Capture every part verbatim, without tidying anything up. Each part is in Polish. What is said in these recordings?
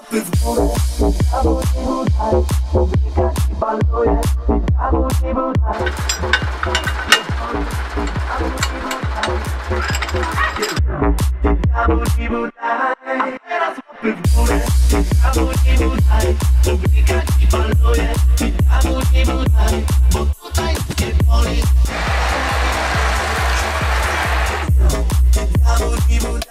łapy w górę, prawo nie budaj, oblikać i baluje, i prawo nie budaj. Prawo nie budaj, teraz łapy w górę, prawo nie budaj, oblikać i baluje, i prawo nie budaj, bo tutaj nie boli. Prawo nie budaj.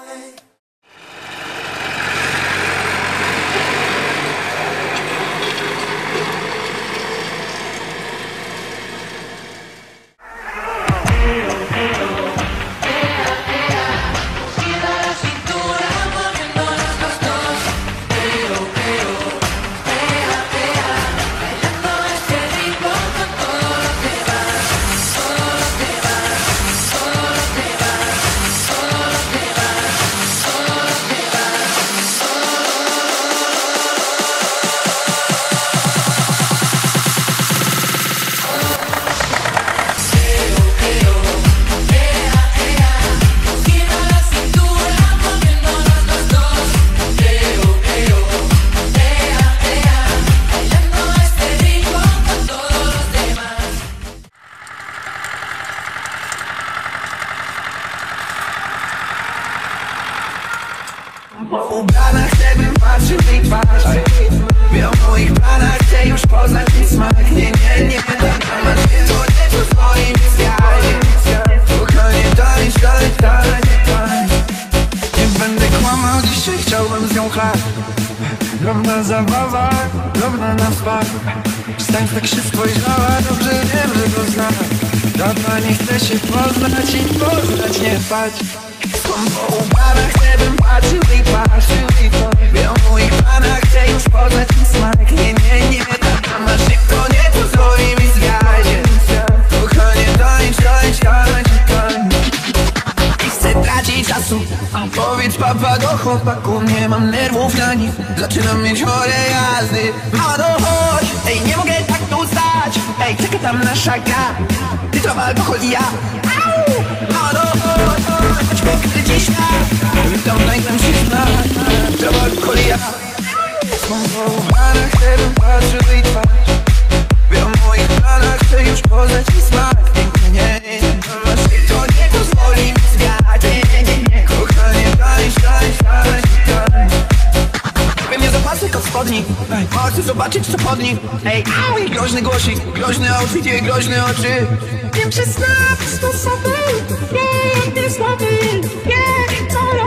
Ubrana chcę, bym patrzył w jej twarz. Wie o moich planach, chcę już poznać jej smak. Nie, nie, nie, masz nie, to nie pozwoli mi zwiać. Spokojnie tańcz, tańcz, tańcz, tańcz. Nie będę kłamał, dzisiaj chciałbym z nią chlać. Drobna zabawa, drobna na smak. Przestań tak się spojrzała, dobrze wiem, że go znam. Dawno nie chcę się poznać i poznać nie spać. Skąpo ubrana, chcę, bym patrzył i patrzył i to wie o moich planach, chcę już poznać ten smak. Nie, nie, nie, ta masz to nie pozwoli mi zwiać. Kochanie, tańcz, tańcz, tańcz, tańcz. Nie chcę tracić czasu, powiedz papa do chłopaków. Nie mam nerwów na nich, zaczynam mieć chore jazdy. A no chodź, ej, nie mogę tak tu stać. Ej, czeka tam nasza gra, ty to alkohol i ja. A no chodź, chodź, pokryć świat. Tam najgłębszy znak, to alkohol i ja. Skąpo ubrana, chcę, bym patrzył i twarz. Wie o moich planach, chcę już poznać jej smak. Nie, nie, nie, nie, to nie pozwoli mi zwiać. Nie, nie, nie, kochanie, tańcz, tańcz, tańcz, tańcz. Pewnie zapasy kot spodni, chcę zobaczyć co pod nim. Ej, au, i groźny głosik, groźny outfit, jej groźne oczy. Wiem, że znam sposoby, jak nie słaby, nie, to